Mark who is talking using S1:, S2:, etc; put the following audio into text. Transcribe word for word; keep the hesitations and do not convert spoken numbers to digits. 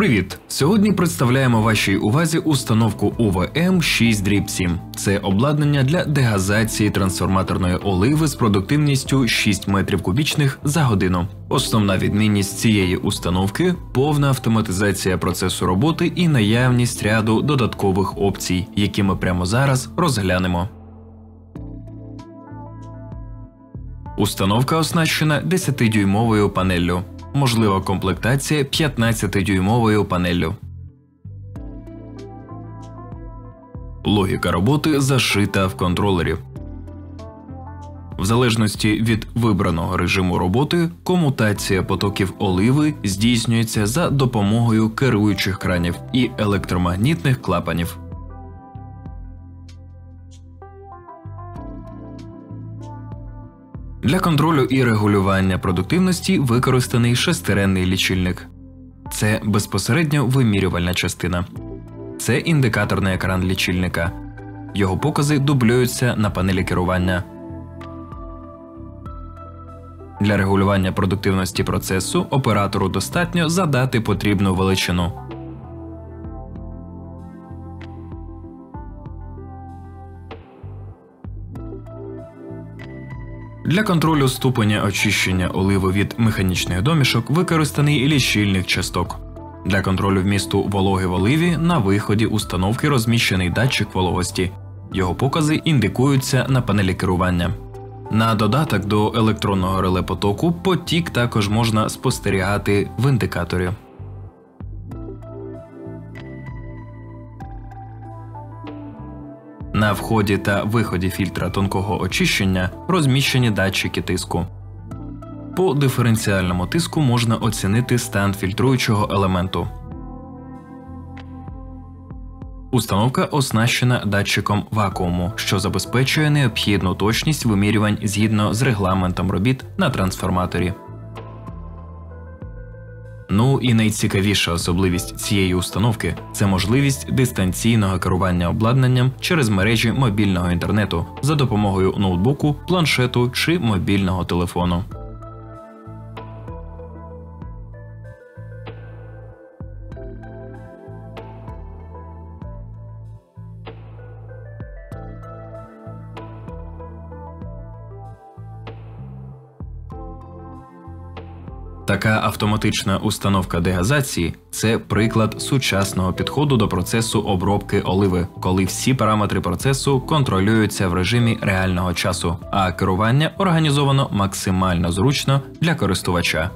S1: Привіт! Сьогодні представляємо вашій увазі установку У В М шість сім. Це обладнання для дегазації трансформаторної оливи з продуктивністю шість метрів кубічних за годину. Основна відмінність цієї установки – повна автоматизація процесу роботи і наявність ряду додаткових опцій, які ми прямо зараз розглянемо. Установка оснащена десятидюймовою панеллю. Можлива комплектація п'ятнадцятидюймовою панеллю. Логіка роботи зашита в контролері. В залежності від вибраного режиму роботи, комутація потоків оливи здійснюється за допомогою керуючих кранів і електромагнітних клапанів. Для контролю і регулювання продуктивності використаний шестиренний лічильник. Це безпосередньо вимірювальна частина. Це індикаторний екран лічильника. Його покази дублюються на панелі керування. Для регулювання продуктивності процесу оператору достатньо задати потрібну величину. Для контролю ступеня очищення оливи від механічних домішок використаний лічильник часток. Для контролю вмісту вологи в оливі на виході установки розміщений датчик вологості. Його покази індикуються на панелі керування. На додаток до електронного реле потоку потік також можна спостерігати в індикаторі. На вході та виході фільтра тонкого очищення розміщені датчики тиску. По диференціальному тиску можна оцінити стан фільтруючого елементу. Установка оснащена датчиком вакууму, що забезпечує необхідну точність вимірювань згідно з регламентом робіт на трансформаторі. Ну і найцікавіша особливість цієї установки – це можливість дистанційного керування обладнанням через мережі мобільного інтернету за допомогою ноутбуку, планшету чи мобільного телефону. Така автоматична установка дегазації – це приклад сучасного підходу до процесу обробки оливи, коли всі параметри процесу контролюються в режимі реального часу, а керування організовано максимально зручно для користувача.